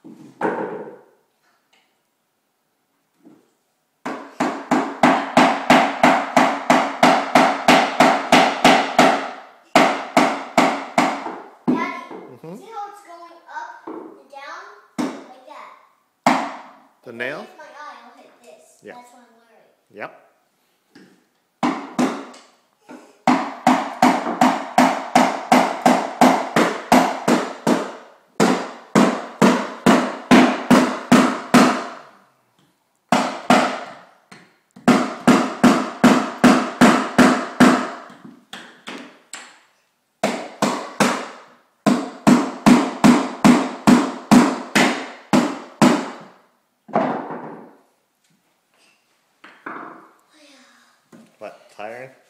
See how it's going up and down? Like that. The nail? If my eye, I'll hit this. Yeah. That's what I'm worried. Yep. What, tired?